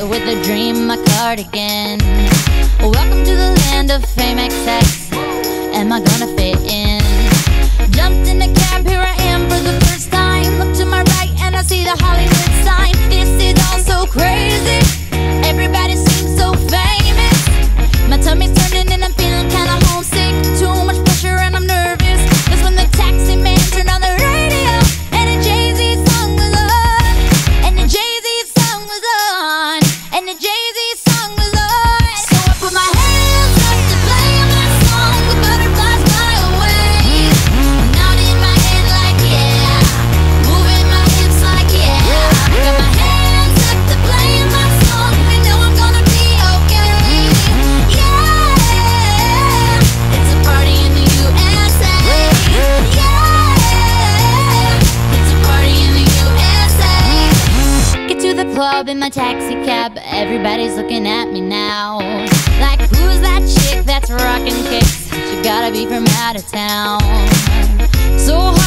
with a dream, my cardigan. Welcome to the land of fame excess. Am I gonna fit in? Jumped in a cab, here I am for the first time. Look to my right and I see the Hollywood sign. This is all so crazy. Everybody seems so famous. My tummy's turning and I'm feeling kinda homesick. Too much pressure and I'm nervous. That's when the taxi man turned on the radio and a Jay-Z song was on. And the Jay-Z song was on. And the Jay-Z song was on. So I put my hands up to play my song. The butterflies fly away. Nodding my head like yeah, moving my hips like yeah. Got my hands up to play my song. I know I'm gonna be okay. Yeah, it's a party in the USA. Yeah, it's a party in the USA. Get to the club in my taxi cab. Everybody's looking at me now. Like, who's that chick that's rocking kicks? She gotta be from out of town. So